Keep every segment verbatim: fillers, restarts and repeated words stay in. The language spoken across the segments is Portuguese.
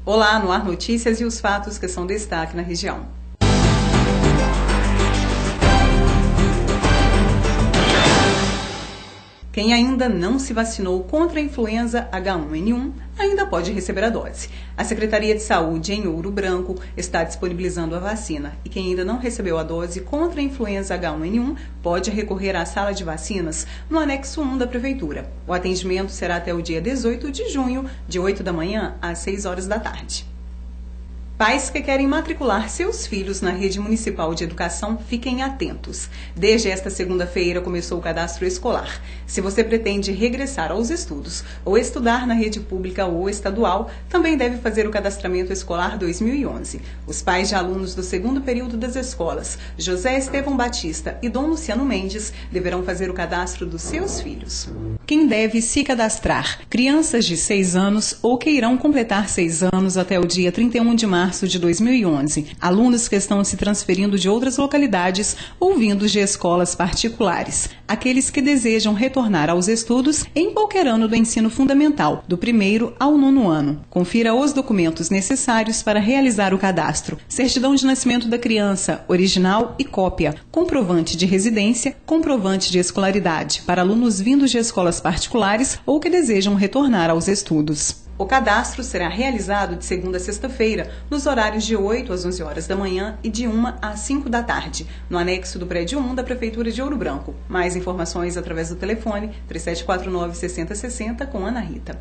Olá, no Ar Notícias e os fatos que são destaque na região. Quem ainda não se vacinou contra a influenza H um N um ainda pode receber a dose. A Secretaria de Saúde em Ouro Branco está disponibilizando a vacina e quem ainda não recebeu a dose contra a influenza H um N um pode recorrer à sala de vacinas no anexo um da Prefeitura. O atendimento será até o dia dezoito de junho, de oito da manhã às seis horas da tarde. Pais que querem matricular seus filhos na rede municipal de educação, fiquem atentos. Desde esta segunda-feira começou o cadastro escolar. Se você pretende regressar aos estudos ou estudar na rede pública ou estadual, também deve fazer o cadastramento escolar dois mil e onze. Os pais de alunos do segundo período das escolas José Estevão Batista e Dom Luciano Mendes deverão fazer o cadastro dos seus filhos. Quem deve se cadastrar? Crianças de seis anos ou que irão completar seis anos até o dia trinta e um de março de dois mil e onze, alunos que estão se transferindo de outras localidades ou vindos de escolas particulares, aqueles que desejam retornar aos estudos em qualquer ano do ensino fundamental, do primeiro ao nono ano. Confira os documentos necessários para realizar o cadastro: certidão de nascimento da criança, original e cópia, comprovante de residência, comprovante de escolaridade para alunos vindos de escolas particulares ou que desejam retornar aos estudos. O cadastro será realizado de segunda a sexta-feira, nos horários de oito às onze horas da manhã e de uma às cinco da tarde, no anexo do prédio um da Prefeitura de Ouro Branco. Mais informações através do telefone três sete quatro nove, seis zero seis zero com Ana Rita.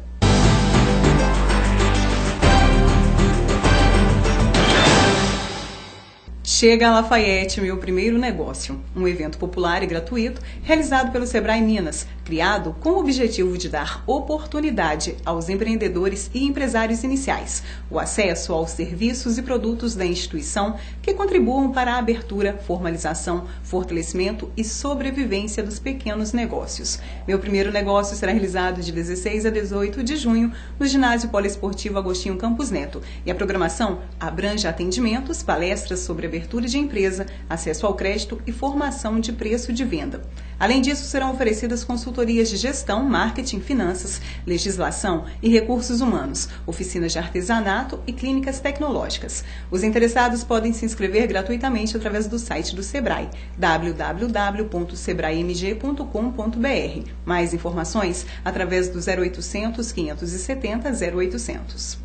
Chega a Lafayette, meu primeiro negócio, um evento popular e gratuito realizado pelo Sebrae Minas, criado com o objetivo de dar oportunidade aos empreendedores e empresários iniciais, o acesso aos serviços e produtos da instituição que contribuam para a abertura, formalização, fortalecimento e sobrevivência dos pequenos negócios. Meu primeiro negócio será realizado de dezesseis a dezoito de junho no Ginásio Poliesportivo Agostinho Campos Neto e a programação abrange atendimentos, palestras sobre abertura de empresa, acesso ao crédito e formação de preço de venda. Além disso, serão oferecidas consultorias de gestão, marketing, finanças, legislação e recursos humanos, oficinas de artesanato e clínicas tecnológicas. Os interessados podem se inscrever gratuitamente através do site do Sebrae, w w w ponto sebrae m g ponto com ponto b r. Mais informações através do zero oitocentos, quinhentos e setenta, zero oitocentos.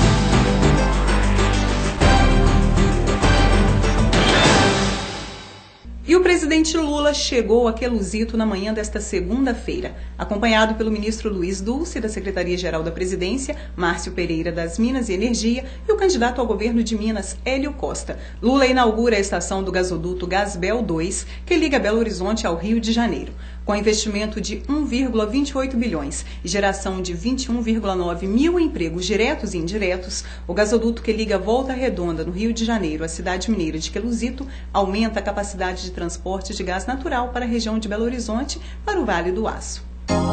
E o presidente Lula chegou a Queluzito na manhã desta segunda-feira, acompanhado pelo ministro Luiz Dulce, da Secretaria-Geral da Presidência, Márcio Pereira, das Minas e Energia, e o candidato ao governo de Minas, Hélio Costa. Lula inaugura a estação do gasoduto Gasbel dois, que liga Belo Horizonte ao Rio de Janeiro. Com investimento de um vírgula vinte e oito bilhões e geração de vinte e um vírgula nove mil empregos diretos e indiretos, o gasoduto que liga Volta Redonda, no Rio de Janeiro, à cidade mineira de Queluzito, aumenta a capacidade de transporte de gás natural para a região de Belo Horizonte para o Vale do Aço.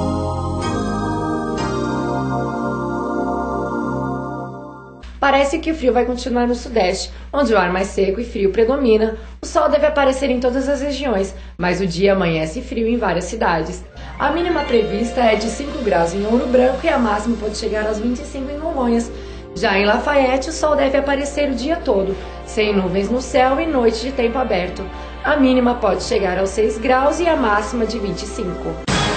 Parece que o frio vai continuar no sudeste, onde o ar mais seco e frio predomina. O sol deve aparecer em todas as regiões, mas o dia amanhece frio em várias cidades. A mínima prevista é de cinco graus em Ouro Branco e a máxima pode chegar aos vinte e cinco em Congonhas. Já em Lafayette, o sol deve aparecer o dia todo, sem nuvens no céu e noite de tempo aberto. A mínima pode chegar aos seis graus e a máxima de vinte e cinco.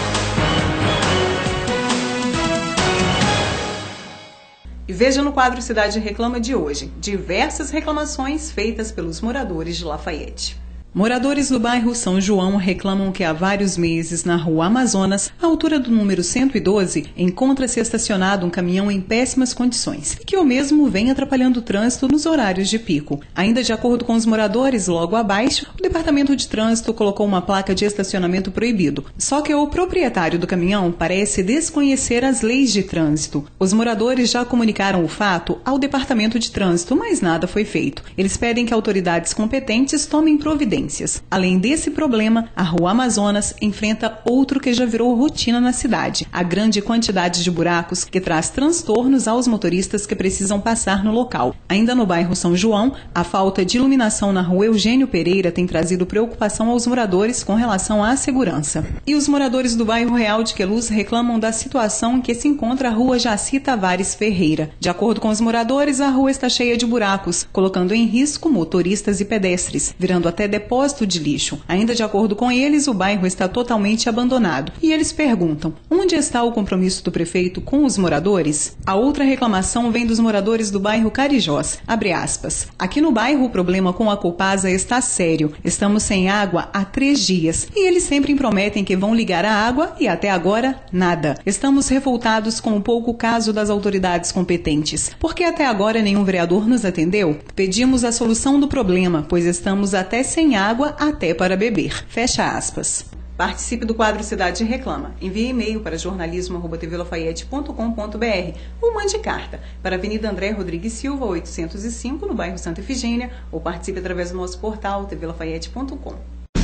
E veja no quadro Cidade Reclama de hoje, diversas reclamações feitas pelos moradores de Lafayette. Moradores do bairro São João reclamam que há vários meses, na rua Amazonas, à altura do número cento e doze, encontra-se estacionado um caminhão em péssimas condições, e que o mesmo vem atrapalhando o trânsito nos horários de pico. Ainda de acordo com os moradores, logo abaixo, o Departamento de Trânsito colocou uma placa de estacionamento proibido. Só que o proprietário do caminhão parece desconhecer as leis de trânsito. Os moradores já comunicaram o fato ao Departamento de Trânsito, mas nada foi feito. Eles pedem que autoridades competentes tomem providências. Além desse problema, a Rua Amazonas enfrenta outro que já virou rotina na cidade: a grande quantidade de buracos que traz transtornos aos motoristas que precisam passar no local. Ainda no bairro São João, a falta de iluminação na Rua Eugênio Pereira tem trazido trazido preocupação aos moradores com relação à segurança. E os moradores do bairro Real de Queluz reclamam da situação em que se encontra a rua Jaci Tavares Ferreira. De acordo com os moradores, a rua está cheia de buracos, colocando em risco motoristas e pedestres, virando até depósito de lixo. Ainda de acordo com eles, o bairro está totalmente abandonado. E eles perguntam, onde está o compromisso do prefeito com os moradores? A outra reclamação vem dos moradores do bairro Carijós. Abre aspas. Aqui no bairro o problema com a Copasa está sério. Estamos sem água há três dias. E eles sempre prometem que vão ligar a água e até agora nada. Estamos revoltados com o pouco caso das autoridades competentes. Porque até agora nenhum vereador nos atendeu? Pedimos a solução do problema, pois estamos até sem água até para beber. Fecha aspas. Participe do quadro Cidade Reclama. Envie e-mail para jornalismo arroba t v lafayette ponto com ponto b r ou mande carta para a Avenida André Rodrigues Silva, oitocentos e cinco, no bairro Santa Efigênia, ou participe através do nosso portal t v lafayette ponto com.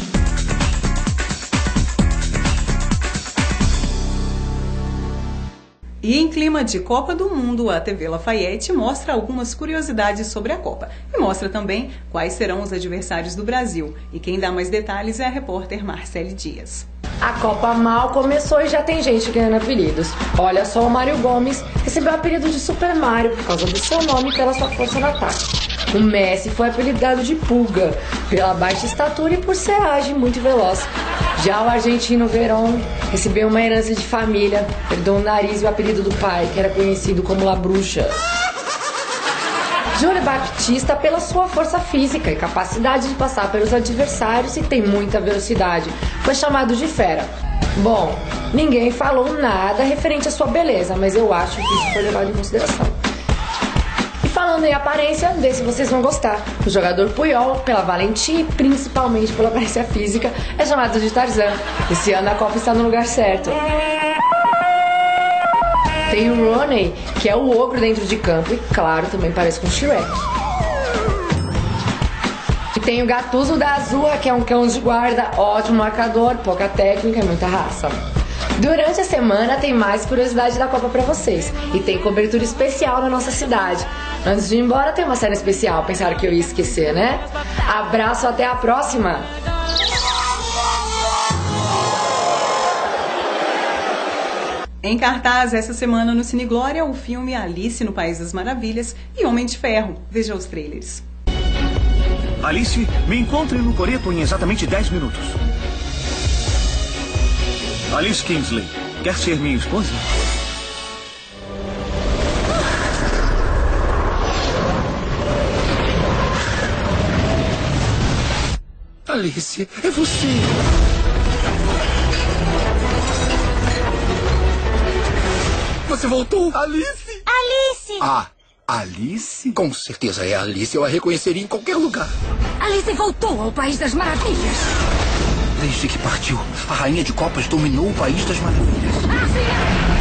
E em clima de Copa do Mundo, a T V Lafayette mostra algumas curiosidades sobre a Copa e mostra também quais serão os adversários do Brasil. E quem dá mais detalhes é a repórter Marcele Dias. A Copa mal começou e já tem gente ganhando apelidos. Olha só, o Mário Gomes recebeu o apelido de Super Mario por causa do seu nome e pela sua força no ataque. O Messi foi apelidado de Pulga pela baixa estatura e por ser ágil e muito veloz. Já o argentino Verón recebeu uma herança de família, herdou o nariz e o apelido do pai, que era conhecido como La Bruxa. Júlio Baptista pela sua força física e capacidade de passar pelos adversários e tem muita velocidade. Foi chamado de fera. Bom, ninguém falou nada referente à sua beleza, mas eu acho que isso foi levado em consideração. E falando em aparência, vê se vocês vão gostar. O jogador Puyol, pela valentia e principalmente pela aparência física, é chamado de Tarzan. Esse ano a Copa está no lugar certo. Tem o Roney, que é o ogro dentro de campo e, claro, também parece com o Shrek. E tem o Gattuso da Azul, que é um cão de guarda, ótimo marcador, pouca técnica e muita raça. Durante a semana tem mais curiosidade da Copa pra vocês e tem cobertura especial na nossa cidade. Antes de ir embora tem uma cena especial, pensaram que eu ia esquecer, né? Abraço, até a próxima! Em cartaz essa semana no Cine Glória, o filme Alice no País das Maravilhas e Homem de Ferro. Veja os trailers. Alice, me encontre no coreto em exatamente dez minutos. Alice Kingsley, quer ser minha esposa? Alice, é você! Você voltou? Alice! Alice! Ah, Alice? Com certeza é a Alice. Eu a reconheceria em qualquer lugar. Alice voltou ao País das Maravilhas. Desde que partiu, a Rainha de Copas dominou o País das Maravilhas. Ah, sim!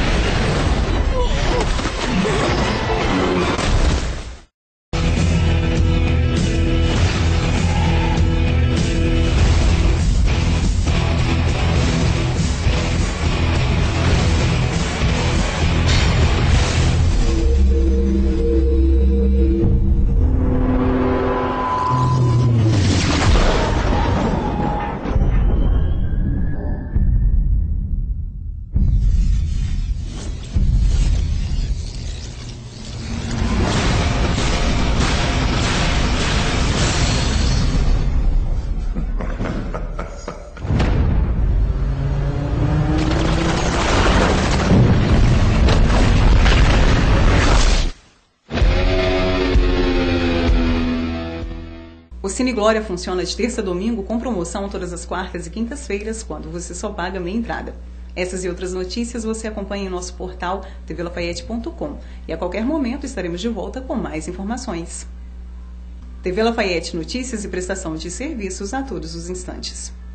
O Cine Glória funciona de terça a domingo com promoção todas as quartas e quintas-feiras, quando você só paga meia entrada. Essas e outras notícias você acompanha em nosso portal t v lafayette ponto com e a qualquer momento estaremos de volta com mais informações. T V Lafayette, notícias e prestação de serviços a todos os instantes.